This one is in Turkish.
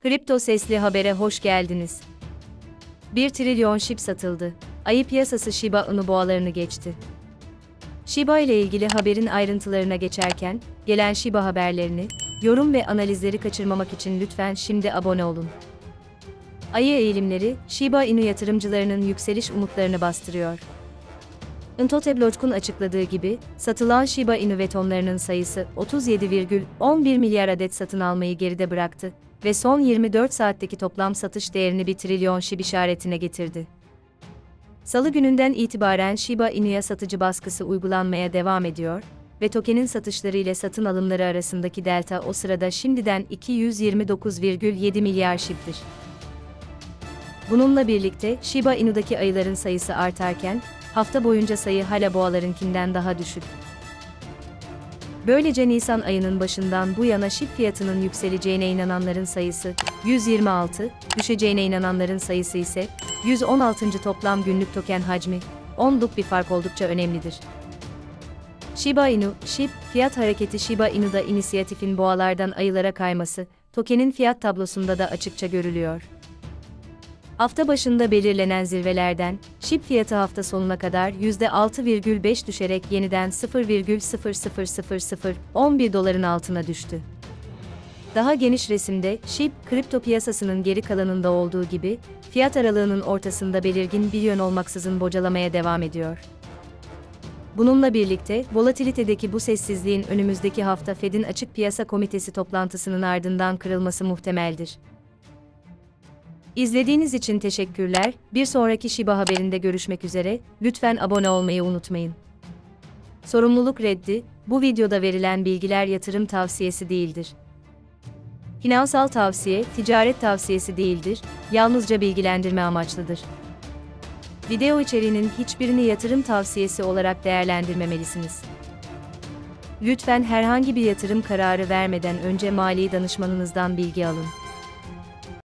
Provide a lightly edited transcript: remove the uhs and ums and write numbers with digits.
Kripto Sesli Haber'e hoş geldiniz. 1 trilyon SHIB satıldı. Ayı piyasası Shiba Inu boğalarını geçti. Shiba ile ilgili haberin ayrıntılarına geçerken, gelen Shiba haberlerini, yorum ve analizleri kaçırmamak için lütfen şimdi abone olun. Ayı eğilimleri, Shiba Inu yatırımcılarının yükseliş umutlarını bastırıyor. Intoteblotk'un açıkladığı gibi, satılan Shiba Inu vetonlarının sayısı 37,11 milyar adet satın almayı geride bıraktı ve son 24 saatteki toplam satış değerini 1 trilyon SHIB işaretine getirdi. Salı gününden itibaren Shiba Inu'ya satıcı baskısı uygulanmaya devam ediyor ve tokenin satışları ile satın alımları arasındaki delta o sırada şimdiden 229,7 milyar SHIB'dir. Bununla birlikte Shiba Inu'daki ayıların sayısı artarken, hafta boyunca sayı hala boğalarınkinden daha düşük. Böylece Nisan ayının başından bu yana SHIB fiyatının yükseleceğine inananların sayısı 126, düşeceğine inananların sayısı ise 116. Toplam günlük token hacmi, 10'luk bir fark oldukça önemlidir. Shiba Inu, SHIB, fiyat hareketi Shiba Inu'da inisiyatifin boğalardan ayılara kayması, tokenin fiyat tablosunda da açıkça görülüyor. Hafta başında belirlenen zirvelerden, SHIB fiyatı hafta sonuna kadar %6,5 düşerek yeniden 0,00011 doların altına düştü. Daha geniş resimde, SHIB, kripto piyasasının geri kalanında olduğu gibi, fiyat aralığının ortasında belirgin bir yön olmaksızın bocalamaya devam ediyor. Bununla birlikte, volatilitedeki bu sessizliğin önümüzdeki hafta Fed'in Açık Piyasa Komitesi toplantısının ardından kırılması muhtemeldir. İzlediğiniz için teşekkürler. Bir sonraki Shiba haberinde görüşmek üzere. Lütfen abone olmayı unutmayın. Sorumluluk reddi, bu videoda verilen bilgiler yatırım tavsiyesi değildir. Finansal tavsiye, ticaret tavsiyesi değildir, yalnızca bilgilendirme amaçlıdır. Video içeriğinin hiçbirini yatırım tavsiyesi olarak değerlendirmemelisiniz. Lütfen herhangi bir yatırım kararı vermeden önce mali danışmanınızdan bilgi alın.